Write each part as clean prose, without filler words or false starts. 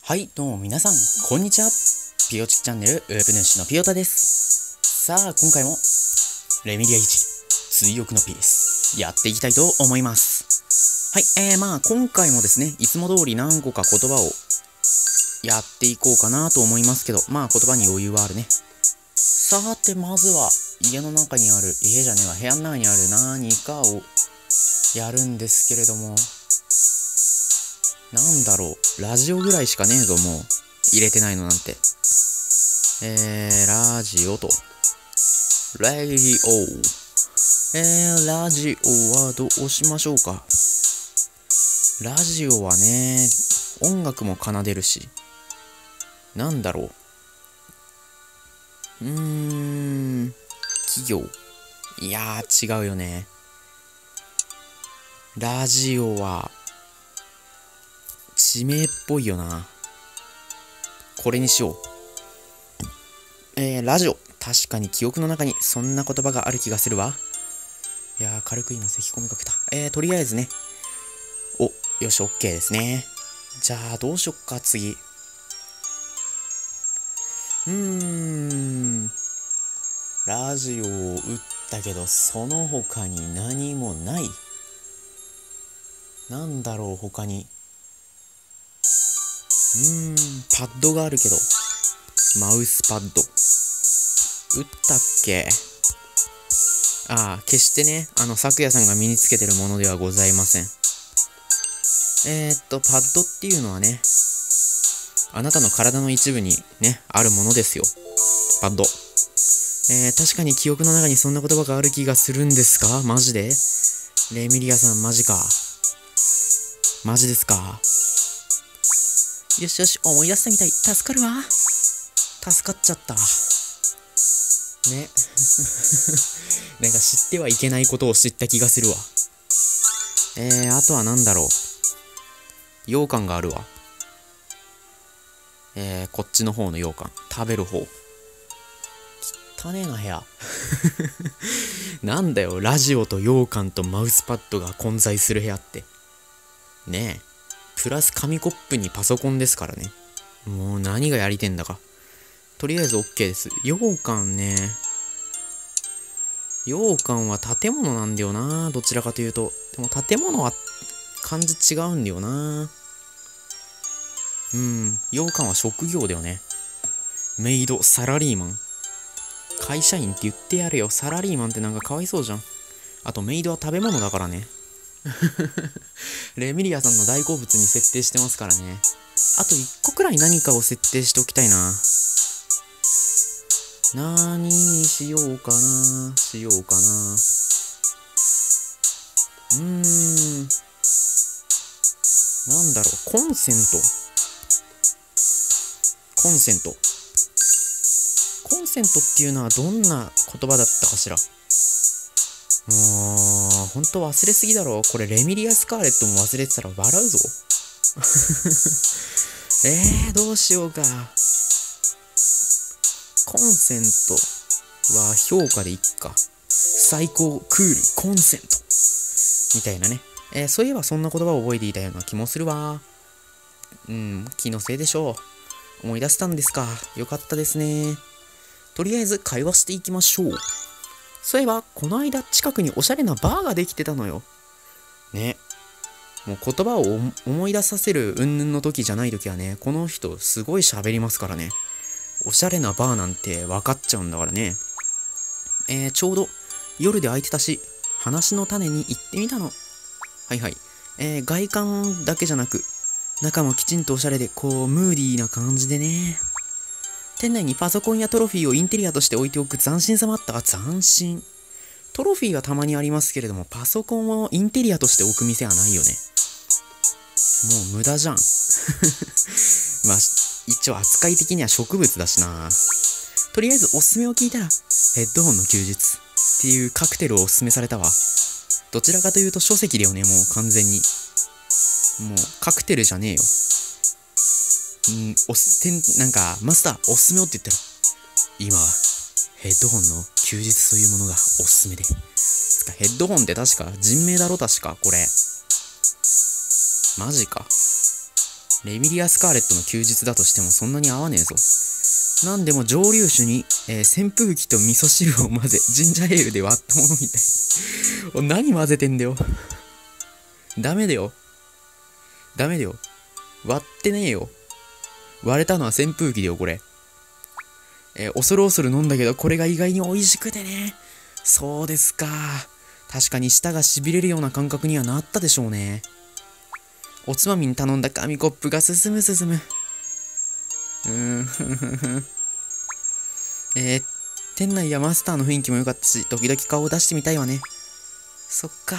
はい、どうも皆さん、こんにちは。ピヨチキチャンネル、ウェブ主のピヨタです。さあ、今回も、レミリア1、追憶のピース、やっていきたいと思います。はい、今回もですね、いつも通り何個か言葉をやっていこうかなと思いますけど、言葉に余裕はあるね。さて、まずは、家の中にある、部屋の中にある何かをやるんですけれども、なんだろう、ラジオぐらいしかねえぞ、もう。入れてないのなんて。ラジオと。レイディオ。ラジオはどうしましょうか。ラジオはね、音楽も奏でるし。なんだろう。企業。いやー、違うよね。ラジオは、地名っぽいよな。これにしよう。ラジオ。確かに記憶の中にそんな言葉がある気がするわ。いやー、軽く今咳込みかけた。とりあえずね。よし、OK ですね。じゃあ、どうしよっか、次。ラジオを打ったけど、その他に何もない。なんだろう、他に。パッドがあるけど。マウスパッド。打ったっけ？決してね、咲夜さんが身につけてるものではございません。パッドっていうのはね、あなたの体の一部にね、あるものですよ。パッド。確かに記憶の中にそんな言葉がある気がするんですか？マジで？レミリアさん、マジか。マジですか？よしよし、思い出したみたい。助かるわ。助かっちゃった。ね。なんか知ってはいけないことを知った気がするわ。あとはなんだろう。羊羹があるわ。こっちの方の羊羹。食べる方。汚ねえな部屋。なんだよ、ラジオと羊羹とマウスパッドが混在する部屋って。ねえ。プラス紙コップにパソコンですからね。もう何がやりてんだか。とりあえず OK です。羊羹ね。羊羹は建物なんだよな。どちらかというと。でも建物は感じ違うんだよな。羊羹は職業だよね。メイド、サラリーマン。会社員って言ってやるよ。サラリーマンってなんかかわいそうじゃん。あとメイドは食べ物だからね。レミリアさんの大好物に設定してますからね。あと1個くらい何かを設定しておきたいな。何にしようかな。なんだろう。コンセント。コンセントっていうのはどんな言葉だったかしら。ほんと忘れすぎだろ。これレミリア・スカーレットも忘れてたら笑うぞ。どうしようか。コンセントは評価でいっか。最高、クール、コンセント。みたいなね。そういえばそんな言葉を覚えていたような気もするわ。気のせいでしょう。思い出したんですか。よかったですね。とりあえず会話していきましょう。そういえば、この間近くにおしゃれなバーができてたのよ。ね。もう言葉を思い出させる云々の時じゃない時はね、この人すごい喋りますからね。おしゃれなバーなんて分かっちゃうんだからね。ちょうど夜で空いてたし、話の種に行ってみたの。はいはい。外観だけじゃなく、中もきちんとおしゃれで、ムーディーな感じでね。店内にパソコンやトロフィーをインテリアとして置いておく斬新さもあったが、斬新。トロフィーはたまにありますけれども、パソコンをインテリアとして置く店はないよね。もう無駄じゃん。一応扱い的には植物だしな。とりあえずおすすめを聞いたら、ヘッドホンの休日っていうカクテルをおすすめされたわ。どちらかというと書籍だよね、もう完全に。もうカクテルじゃねえよ。なんか、マスター、おすすめをって言ったら、今、ヘッドホンの休日というものがおすすめで。ヘッドホンって確か人名だろ、確か、これ。マジか。 レミリア・スカーレットの休日だとしてもそんなに合わねえぞ。なんでも蒸留酒に、扇風機と味噌汁を混ぜ、ジンジャーエールで割ったものみたい。お何混ぜてんだよ。ダメだよ。ダメだよ。割ってねえよ。割れたのは扇風機だよ、これ。恐る恐る飲んだけど、これが意外に美味しくてね。そうですか。確かに舌が痺れるような感覚にはなったでしょうね。おつまみに頼んだ紙コップが進む。店内やマスターの雰囲気も良かったし、時々顔を出してみたいわね。そっか。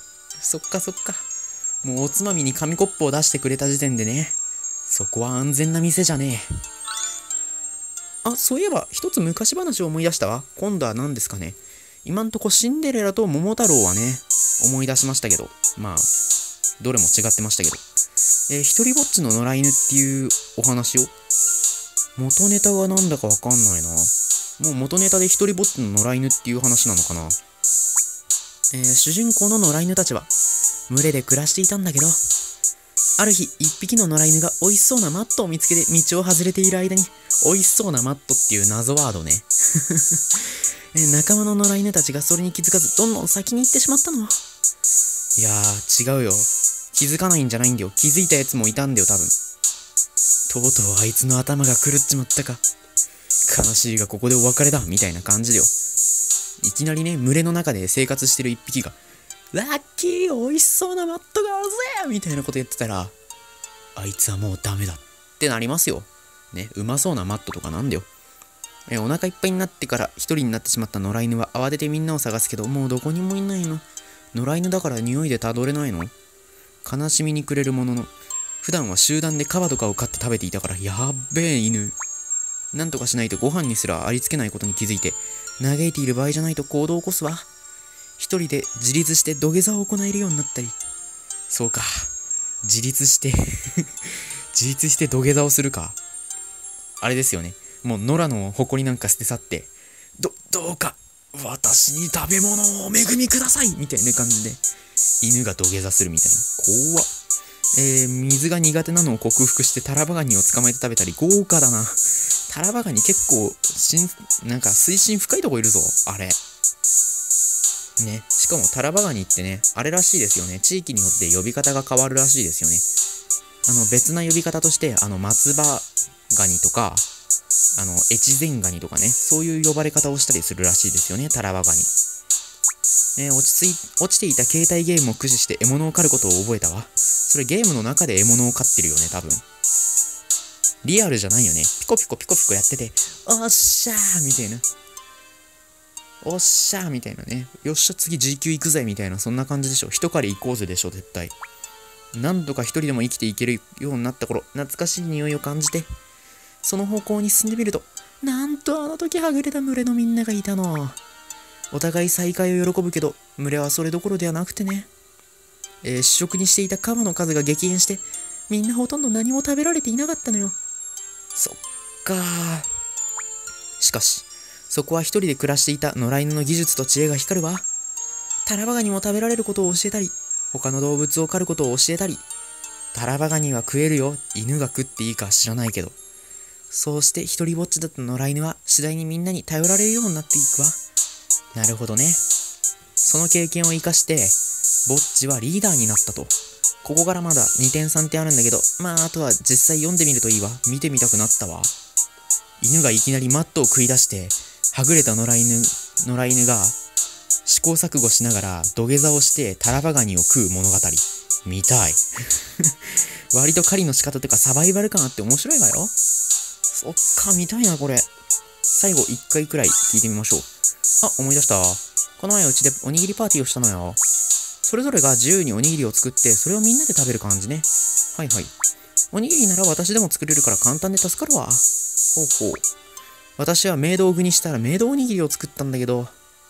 もうおつまみに紙コップを出してくれた時点でね、そこは安全な店じゃねえ。あ、そういえば一つ昔話を思い出したわ。今度は何ですかね。今んとこシンデレラと桃太郎はね、思い出しましたけど、まあ、どれも違ってましたけど。一人ぼっちの野良犬っていうお話を、元ネタがなんだかわかんないな。もう元ネタで一人ぼっちの野良犬っていう話なのかな。主人公の野良犬たちは、群れで暮らしていたんだけど、ある日、一匹の野良犬が美味しそうなマットを見つけて道を外れている間に、美味しそうなマットっていう謎ワードね。仲間の野良犬たちがそれに気づかず、どんどん先に行ってしまったの。いやー、違うよ。気づかないんじゃないんだよ。気づいたやつもいたんだよ、多分。とうとうあいつの頭が狂っちまったか。悲しいがここでお別れだ、みたいな感じだよ。いきなりね、群れの中で生活してる一匹が、ラッキー、美味しそうなマットがあるぜみたいなこと言ってたら、あいつはもうダメだってなりますよ。ね、うまそうなマットとかなんだよ。お腹いっぱいになってから一人になってしまった野良犬は慌ててみんなを探すけど、もうどこにもいないの。野良犬だから匂いでたどれないの。悲しみに暮れるものの、普段は集団でカバとかを飼って食べていたから、やっべえ犬。なんとかしないとご飯にすらありつけないことに気づいて、嘆いている場合じゃないと行動を起こすわ。一人で自立して土下座を行えるようになったり。そうか。自立して自立して土下座をするか。あれですよね。もう野良の誇りなんか捨て去って、どうか私に食べ物をお恵みくださいみたいな感じで犬が土下座するみたいな。怖っ。水が苦手なのを克服してタラバガニを捕まえて食べたり。豪華だな。タラバガニ結構なんか水深深いとこいるぞあれね。しかもタラバガニってね、あれらしいですよね。地域によって呼び方が変わるらしいですよね。別な呼び方として、松葉ガニとか、越前ガニとかね、そういう呼ばれ方をしたりするらしいですよね、タラバガニ。落ちていた携帯ゲームを駆使して獲物を狩ることを覚えたわ。それゲームの中で獲物を狩ってるよね、多分。リアルじゃないよね。ピコピコやってて、おっしゃーみたいな。おっしゃーみたいなね。よっしゃ次 G 級行くぜみたいな、そんな感じでしょ。一狩り行こうぜでしょ、絶対。何度か一人でも生きていけるようになった頃、懐かしい匂いを感じて、その方向に進んでみると、なんとあの時はぐれた群れのみんながいたの。お互い再会を喜ぶけど、群れはそれどころではなくてね。主食にしていたカマの数が激減して、みんなほとんど何も食べられていなかったのよ。そっかー。しかし、そこは一人で暮らしていた野良犬の技術と知恵が光るわ。タラバガニも食べられることを教えたり、他の動物を狩ることを教えたり。タラバガニは食えるよ。犬が食っていいか知らないけど。そうして一人ぼっちだった野良犬は次第にみんなに頼られるようになっていくわ。なるほどね。その経験を生かして、ぼっちはリーダーになったと。ここからまだ2点3点あるんだけど、まああとは実際読んでみるといいわ。見てみたくなったわ。犬がいきなりマットを食い出して、はぐれた野良犬が試行錯誤しながら土下座をしてタラバガニを食う物語。見たい。割と狩りの仕方とかサバイバル感あって面白いわよ。そっか、見たいなこれ。最後1回くらい聞いてみましょう。あ、思い出した。この前うちでおにぎりパーティーをしたのよ。それぞれが自由におにぎりを作って、それをみんなで食べる感じね。はいはい。おにぎりなら私でも作れるから簡単で助かるわ。ほうほう。私はメイドを具にしたらメイドおにぎりを作ったんだけど。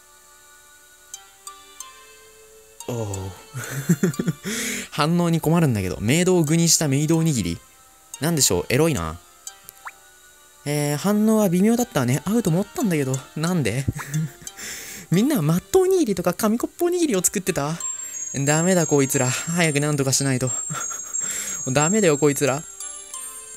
おお。反応に困るんだけど、メイドを具にしたメイドおにぎり。なんでしょう、エロいな。反応は微妙だったわね。合うと思ったんだけど、なんでみんなはマットおにぎりとか紙コップおにぎりを作ってた。ダメだこいつら。早くなんとかしないと。ダメだよこいつら。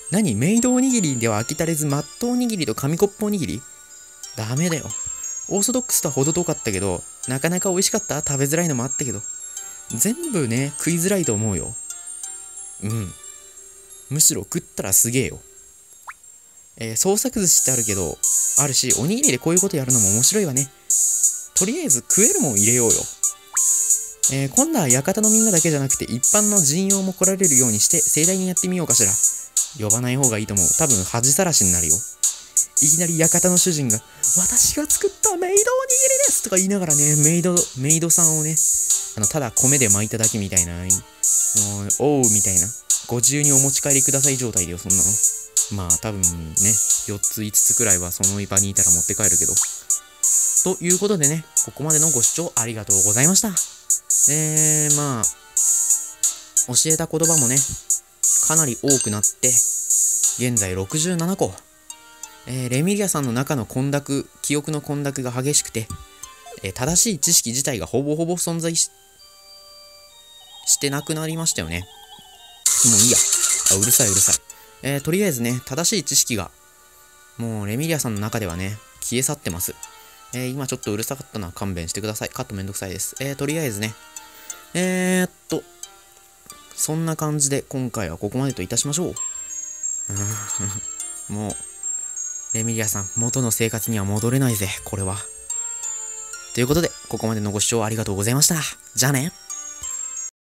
何、メイドおにぎりでは飽き足れず、マットおにぎりと紙コップおにぎり？ダメだよ。オーソドックスとは程遠かったけど、なかなか美味しかった。食べづらいのもあったけど。全部ね、食いづらいと思うよ。うん。むしろ食ったらすげえよ。創作寿司ってあるけど、あるし、おにぎりでこういうことやるのも面白いわね。とりあえず食えるもん入れようよ。今度は館のみんなだけじゃなくて一般の人用も来られるようにして盛大にやってみようかしら。呼ばない方がいいと思う。多分恥さらしになるよ。いきなり館の主人が私が作ったメイドおにぎりですとか言いながらね、メイドさんをね、ただ米で巻いただけみたいな、もうおうみたいな、ご自由にお持ち帰りください状態だよ、そんなの。まあ多分ね、4つ5つくらいはその場にいたら持って帰るけど。ということでね、ここまでのご視聴ありがとうございました。まあ、教えた言葉もね、かなり多くなって、現在67個。レミリアさんの中の記憶の混濁が激しくて、正しい知識自体がほぼほぼ存在してなくなりましたよね。もういいや。うるさい。とりあえずね、正しい知識が、もうレミリアさんの中ではね、消え去ってます。今ちょっとうるさかったのは勘弁してください。カットめんどくさいです。とりあえずね、そんな感じで今回はここまでといたしましょう。もう、レミリアさん、元の生活には戻れないぜ、これは。ということで、ここまでのご視聴ありがとうございました。じゃあね。